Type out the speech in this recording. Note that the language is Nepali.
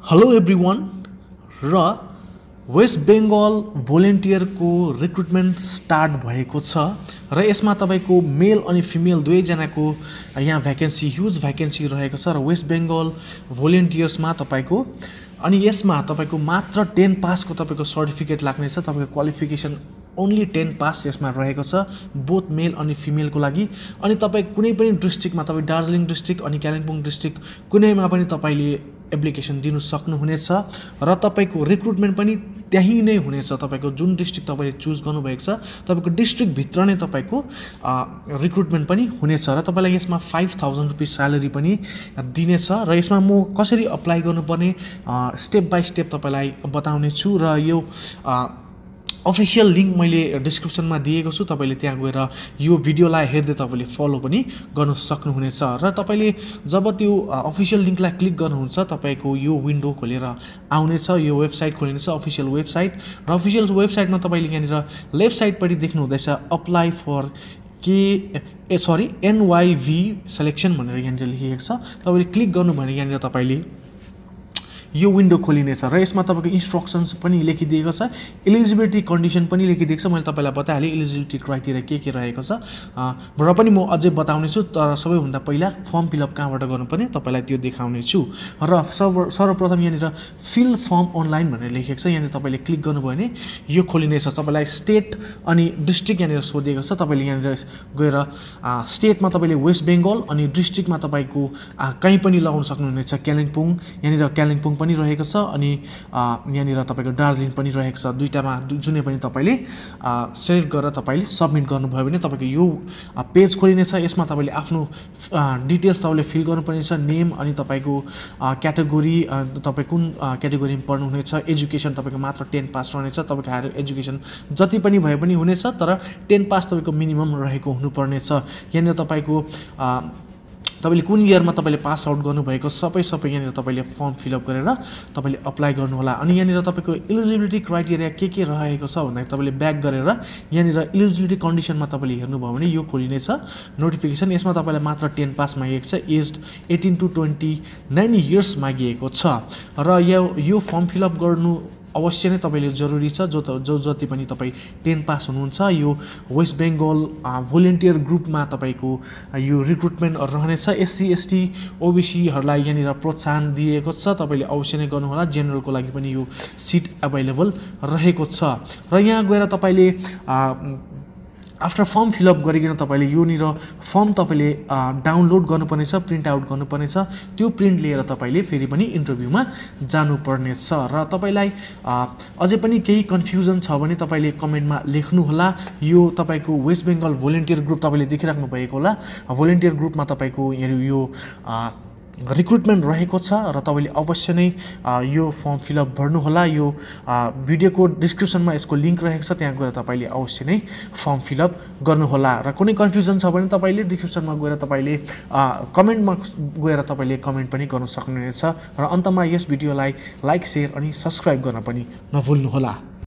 हेलो एभ्रिवान र वेस्ट बेंगल भोलेन्टियर को रिक्रुटमेंट स्टार्ट भएको छ र यसमा तपाईको मेल अनि फिमेल दुवैजनाको यहाँ भ्याकेन्सी ह्युज भ्याकेन्सी रहेको छ र वेस्ट बेंगल भोलेन्टियर्समा तपाईको अनि यसमा तपाईको मात्र 10 पास को तपाईको सर्टिफिकेट लाग्ने छ। तपाईको क्वालिफिकेसन ओन्ली 10 पास यसमा रहेको छ बोथ मेल अनि फिमेल को लागि। अनि तपाई कुनै पनि डिस्ट्रिक्टमा तपाई दार्जिलिङ डिस्ट्रिक्ट अनि कालिम्पोङ डिस्ट्रिक्ट कुनैमा पनि तपाईले एप्लिकेसन दिनु सक्नुहुनेछ र तपाईको रिक्रुटमेन्ट पनि त्यही नै हुनेछ। तपाईको जुन डिस्ट्रिक्ट तपाईले चुज गर्नु भएको छ तपाईको डिस्ट्रिक्ट भित्र नै तपाईको रिक्रुटमेन्ट पनि हुनेछ र तपाईलाई यसमा 5000 रुपैयाँ स्यालेरी पनि दिनेछ। र यसमा म कसरी अप्लाई गर्नुपर्ने स्टेप बाइ स्टेप तपाईलाई बताउने छु र यो अफिशियल लिंक मैले डिस्क्रिप्सनमा दिएको छु। तपाईले त्यहाँ गएर यो भिडियोलाई हेर्दै तपाईले फलो पनि गर्न सक्नुहुनेछ र तपाईले जब त्यो अफिशियल लिंकलाई क्लिक गर्नुहुन्छ तपाईको यो विन्डो खोलेर आउनेछ। यो वेबसाइट खोलिनेछ अफिशियल वेबसाइट र अफिशियल वेबसाइटमा तपाईले यहाँनिर लेफ्ट साइडपट्टि देख्नु हुँदैछ अप्लाई फर एनवाईभी सिलेक्सन भनेर यहाँनिर लेखिएको छ। तपाईले क्लिक गर्नु भने यहाँनिर तपाईले यो विन्डो खोलिनेछ र यसमा तपाईको इन्स्ट्रक्सन्स पनि लेखिदिएको छ। एलिजिबिलिटी कन्डिसन पनि लेखिदिएको छ। मैले तपाईलाई बताइहालेँ एलिजिबिलिटी क्राइटेरिया के रहेको छ र पनि म अझै बताउने छु। तर सबैभन्दा पहिला फर्म फिलअप कहाँबाट गर्नुपर्ने तपाईलाई त्यो देखाउने छु। र सर्वप्रथम यहाँनिर फिल फर्म अनलाइन भनेर लेखिएको छ। यहाँनिर तपाईले क्लिक गर्नुभयो भने यो खोलिनेछ। तपाईलाई स्टेट अनि डिस्ट्रिक्ट यहाँनिर सोधिएको छ। तपाईले यहाँनिर गएर स्टेटमा तपाईले वेस्ट बेंगल अनि डिस्ट्रिक्टमा तपाईको कहीँ पनि लगाउन सक्नुहुनेछ। कालिम्पोङ यहाँनिर कालिम्पोङ पनि रहेको छ अनि यहाँनिर तपाईको दार्जिलिङ पनि रहेको छ। दुईटामा जुनै पनि तपाईले सेलेक्ट गरेर तपाईले सबमिट गर्नुभयो भने तपाईको यो पेज खोलिनेछ। यसमा तपाईले आफ्नो डिटेल्स तपाईले फिल गर्नुपर्ने छ। नेम अनि तपाईको क्याटेगोरी तपाई कुन क्याटेगोरीमा पढ्नुहुनेछ। एजुकेसन तपाईको मात्र 10 पास रहनेछ। तपाईको हायर एजुकेसन जति पनि भए पनि हुनेछ तर 10 पास तपाईको मिनिमम रहेको हुनुपर्ने छ। यहाँनिर तपाईको तपाईले कुन इयरमा तपाईले पास आउट गर्नुभएको सबै यहाँनिर तपाईले फर्म फिलअप गरेर तपाईले अप्लाई गर्नु होला। अनि यहाँनिर तपाईको एलिजिबिलिटी क्राइटेरिया के रहेको छ भन्दा तपाईले ब्याक गरेर यहाँनिर एलिजिबिलिटी कन्डिसनमा तपाईले हेर्नुभयो भने यो खोलिनेछ नोटिफिकेसन। यसमा तपाईलाई मात्र 10 पास मागिएको छ। एज 18 to 29 इयर्स मागिएको छ र यो फर्म फिलअप गर्नु अवश्य नै तपाईले जरुरी छ। जो जति पनि तपाई 10 पास हुनुहुन्छ यो वेस्ट बेंगल भोलेन्टियर ग्रुपमा तपाईको यो रिक्रुटमेन्ट रहनेछ। एससी एसटी ओबीसी हरुलाई यहाँनिर प्रोत्साहन दिएको छ। तपाईले अवश्य नै गर्नु होला। जेनरलको लागि पनि यो सिट अवेलेबल रहेको छ र यहाँ गएर तपाईले आफ्टर फर्म फिलअप गरिकन तपाईले योनिर फर्म तपाईले डाउनलोड गर्नुपर्ने छ, प्रिन्ट आउट गर्नुपर्ने छ। त्यो प्रिन्ट लिएर तपाईले फेरि पनि इन्टरभ्युमा जानुपर्ने छ। र तपाईलाई अझै पनि केही कन्फ्युजन छ भने तपाईले कमेन्टमा लेख्नु होला। यो तपाईको वेस्ट बेंगल भोलेन्टियर ग्रुप तपाईले देखिराख्नु भएको होला। भोलेन्टियर ग्रुपमा तपाईको यो रिक्रुटमेन्ट रहेको छ र तपाईले अवश्य नै यो फर्म फिलअप भर्नु होला। यो भिडियोको डिस्क्रिप्सनमा यसको लिंक रहेको छ। त्यहाँ गएर तपाईले अवश्य नै फर्म फिलअप गर्नु होला। र कुनै कन्फ्युजन छ भने तपाईले डिस्क्रिप्सनमा गएर तपाईले कमेन्टमा गएर तपाईले कमेन्ट पनि गर्न सक्नुहुनेछ। र अन्तमा यस भिडियोलाई लाइक शेयर अनि सब्स्क्राइब गर्न पनि नभुल्नु होला।